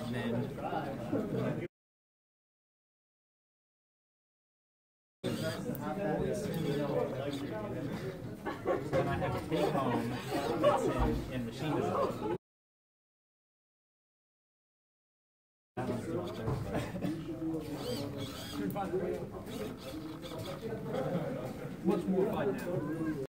And then I have a take home that's in machine design. That one's due on Thursday. Much more fun now.